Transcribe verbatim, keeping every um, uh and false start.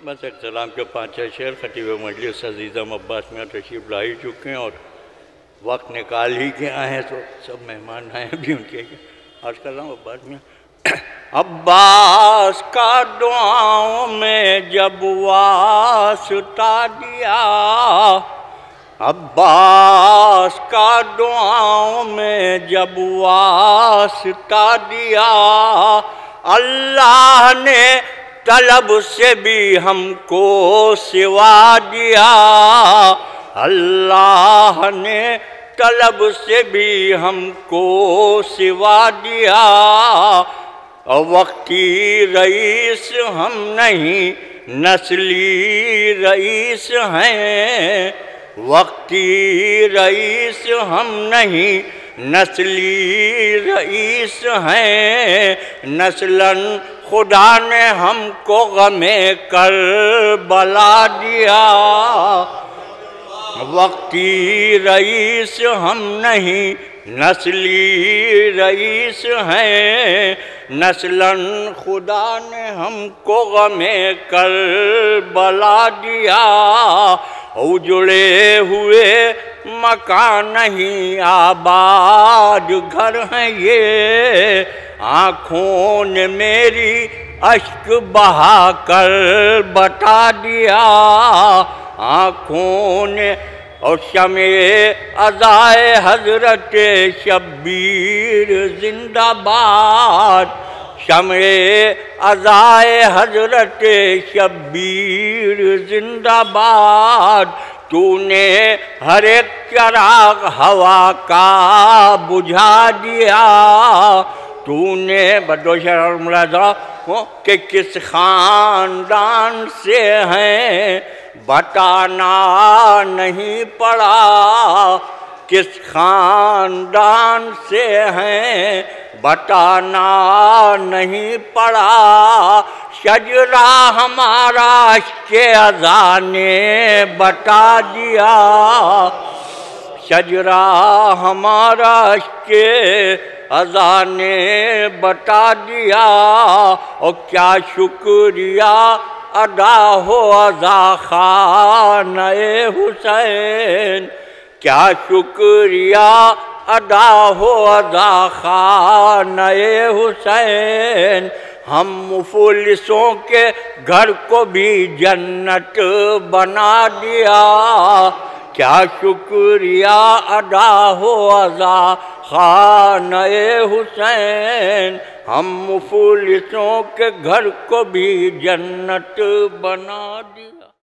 بس اختلام کے پانچ چھ شعر خطیب مجلس عزیزم عباس میاں تشریف لا ہی چکے ہیں اور وقت نکال ہی کے آئے ہیں، تو سب مہمان آئے ہیں بھی ان کے عرض کر رہا ہوں عباس میاں عباس کا دعاؤں میں جب واسطہ دیا، عباس کا دعاؤں میں جب واسطہ دیا، اللہ نے طلب سے بھی ہم کو سوا دیا، اللہ نے طلب سے بھی ہم کو سوا دیا، وقتی رئیس ہم نہیں نسلی رئیس ہیں، وقتی رئیس ہم نہیں نسلی رئیس ہیں، نسلاً خدا نے ہم کو غم کربلا دیا، وقتی رئیس ہم نہیں نسلی رئیس ہیں، نسلاً خدا نے ہم کو غم کربلا دیا، اجڑے ہوئے مکان نہیں آباد گھر ہیں یہ، آنکھوں نے میری اشک بہا کر بتا دیا، آنکھوں نے اور شمع عزائے حضرت شبیر زندہ باد، شمع عزائے حضرت شبیر زندہ باد، تو نے ہر ایک چراغ ہوا کا بجھا دیا، تو نے بدو شرح ملازہ کہ کس خاندان سے ہیں بتانا نہیں پڑا، کس خاندان سے ہیں بتانا نہیں پڑا، شجرہ ہمارا اشک ازاں نے بتا دیا، شجرہ ہمارا اشک ازاں نے بتا دیا، اور کیا شکریہ ادا ہو ازاں خانہ حسین، کیا شکریہ ادا ہو ازاں خانہ حسین، ہم مفلسوں کے گھر کو بھی جنت بنا دیا، کیا شکریہ ادا ہو ازاں خانہ حسین، ہم مفلسوں کے گھر کو بھی جنت بنا دیا۔